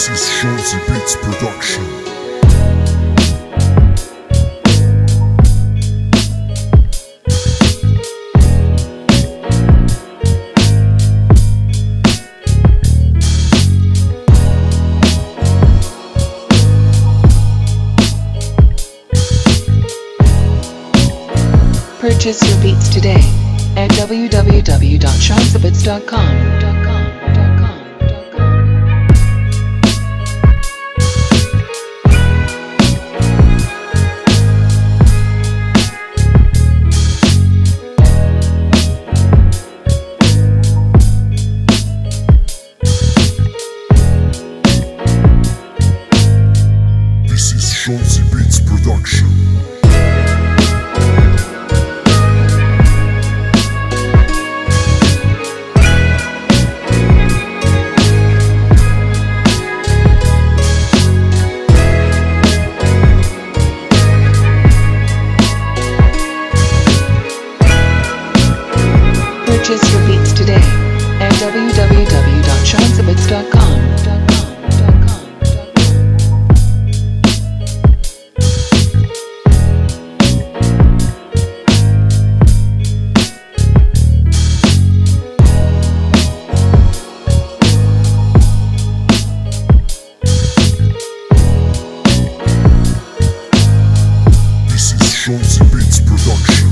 This is Shawzy Beats Production. Purchase your beats today at www.shawzybits.com. This is Shawzy Beats Production. Purchase your beats today at www.shawzybits.com. This is Shawzy Beats Production.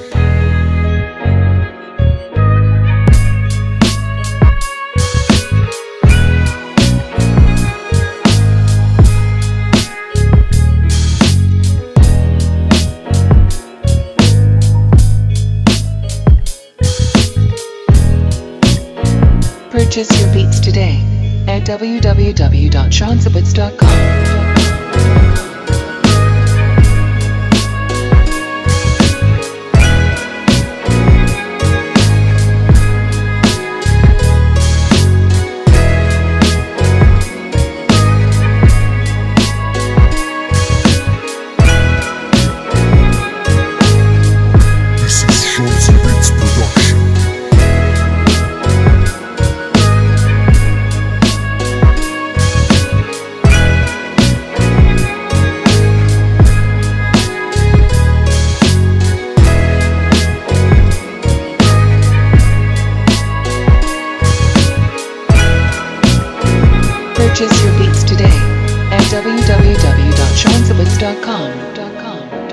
Purchase your beats today at www.shawzybits.com. This is Shawzy Beats Production. Purchase your beats today at www.shawzybits.com.